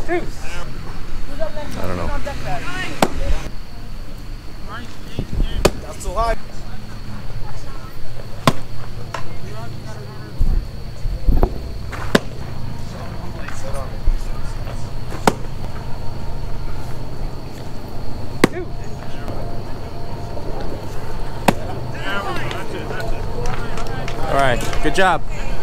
I don't know. That's too high. All right, good job.